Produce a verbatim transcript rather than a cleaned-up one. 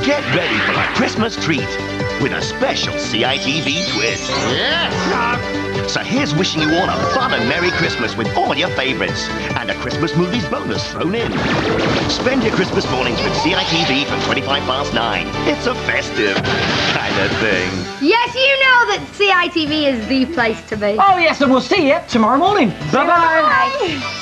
Get ready for a Christmas treat with a special C I T V twist. Yes! So here's wishing you all a fun and Merry Christmas with all your favourites and a Christmas movies bonus thrown in. Spend your Christmas mornings with C I T V from twenty-five past nine. It's a festive kind of thing. Yes, you know that C I T V is the place to be. Oh yes, and we'll see you tomorrow morning. Bye-bye. Bye.